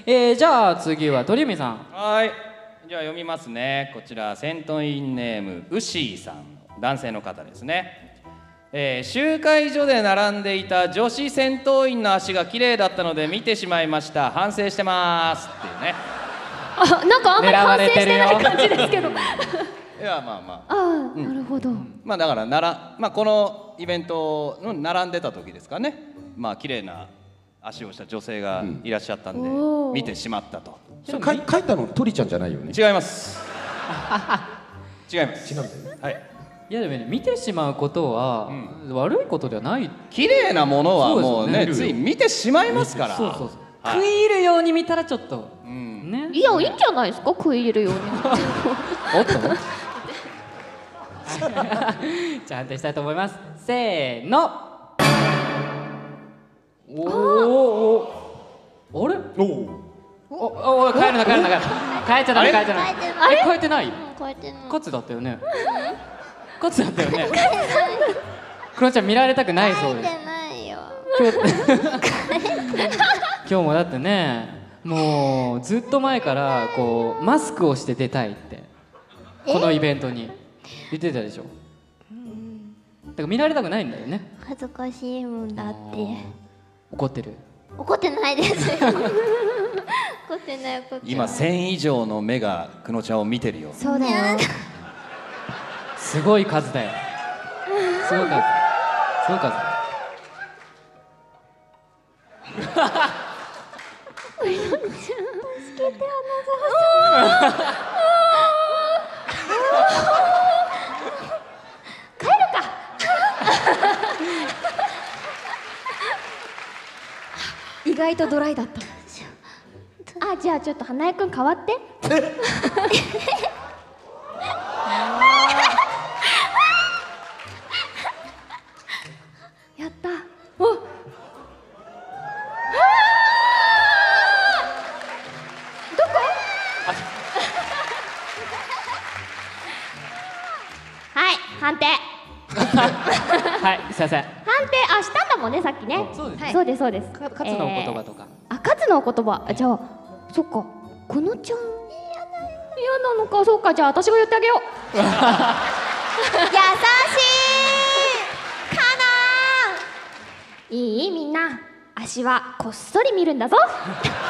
じゃあ次は鳥海さん。 はい、じゃあ読みますね。こちら戦闘員ネームウシーさん、男性の方ですね。集会所で並んでいた女子戦闘員の足が綺麗だったので見てしまいました。反省してますっていうね。 あ、なんかあんまり反省してない感じですけど。 いやまあまあ。 ああ、なるほど。 まあだからまあこのイベントの並んでた時ですかね。まあ綺麗な足をした女性がいらっしゃったんで、見てしまったと。 それ書いたの鳥ちゃんじゃないよね。 違います。違います。 違うんだよね。 はい。 いやでもね、見てしまうことは悪いことではない。 綺麗なものはもうね、つい見てしまいますから。 そうそうそう。食い入るように見たらちょっとね。 いや、いいんじゃないですか、食い入るように。 おっと。じゃあ判定したいと思います。せーの。おお。あれ？おお、帰るな帰るな帰るな。帰っちゃダメ帰っちゃダメ。変えてない？ 変えてない。 カツだったよね。カツだったよね。クロちゃん見られたくないそうです。 変えてないよ。 今日もだってね、もうずっと前からこうマスクをして出たいってこのイベントに言ってたでしょ。だから見られたくないんだよね。 恥ずかしいもんだって。 怒ってる？ 怒ってないですよ。怒ってない怒ってない。 今1000以上の目がくのちゃんを見てるよ。 そうだよ。 すごい数だよ。すごい数。すごい数。 助けて、花沢さん。帰るか。意外とドライだった。あ、じゃあちょっと花江くん代わって。やった。お。はい、判定。 はい、すいません。 判定、あ、したんだもんね、さっきね。 そうですね。 そうです、そうです。 カツのお言葉とか。 あ、カツのお言葉。じゃあ、そっか。このちゃん。嫌なのか、そうか、じゃあ、私が言ってあげよう。優しい。かな。いい、みんな。足はこっそり見るんだぞ。